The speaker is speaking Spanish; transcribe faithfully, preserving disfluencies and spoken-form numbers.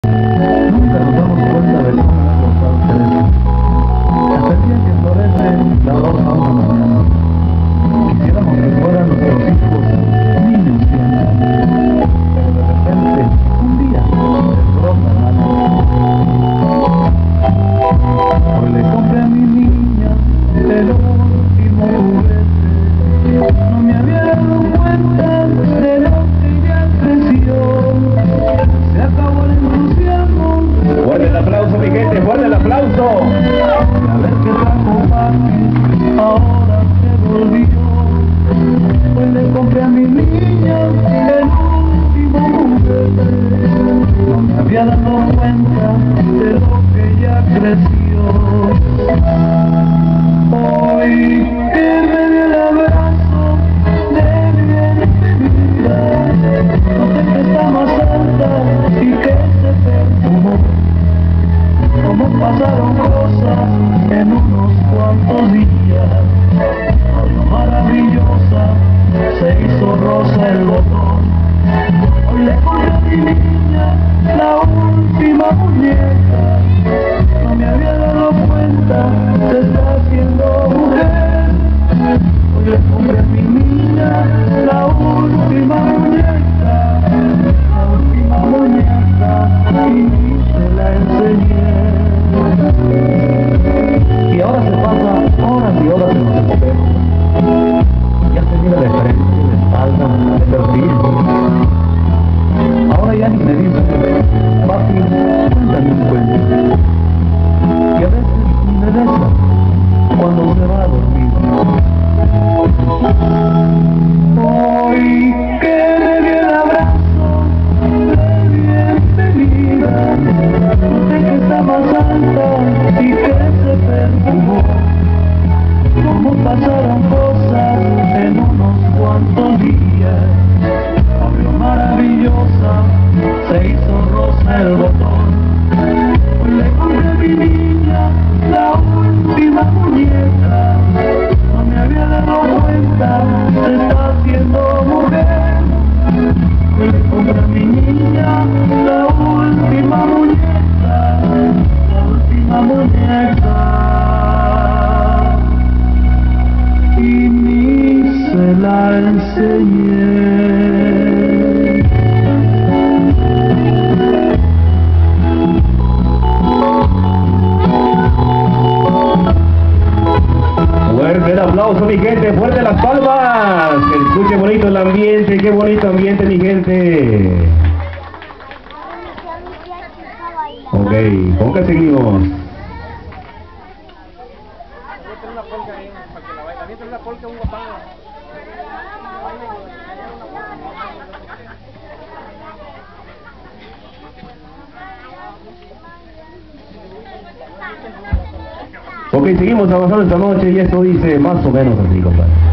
Nunca nos damos cuenta de cómo han gozado ustedes. Hasta el día que florece la rosa una mañana. Quisiéramos que fueran nuestros hijos niños siempre. Pero de repente, un día, les brotan alas. Hoy le compré a mi niña el último juguete. No me había dado cuenta de lo que ya creció. Se acabó el entusiasmo. Fuerte el aplauso, mi gente, fuerte el aplauso. A ver qué trajo papi, ahora se volvió. Hoy le compré a mi niña el último juguete. No me había dado cuenta de lo que ya creció. Hoy que me dio el abrazo de mi vida, no sé que está más alta y que se perfumó. Como pasaron cosas en unos cuantos días, algo maravillosa, se hizo rosa el botón. Hoy le compré a mi niña la última muñeca. No me había dado cuenta, se está haciendo mujer. Hoy le compré a mi niña la última muñeca, la última muñeca, y se la enseñé. Y ahora se pasa horas y horas en los espejos. Ya se mira de frente, de espalda, de perfil. Ahora ya ni me dice, papi, cuéntame un cuento. Y a veces ni me besa cuando se va a dormir. Hoy que me dio el abrazo de bienvenida, no sé que está más alta y que se perfumó. Como pasaron cosas en unos cuantos días, abrió maravillosa, se hizo rosa el botón. Hoy le compré a mi niña la última muñeca. No me había dado cuenta, se está haciendo mujer. Hoy le compré a mi niña la última muñeca, la última muñeca. Y ni se la enseñé. Fuerte el aplauso, mi gente, fuerte las palmas. Que escuche bonito el ambiente, qué bonito ambiente, mi gente. Ok, ¿con qué seguimos? Ok, seguimos avanzando esta noche y esto dice más o menos así, compadre.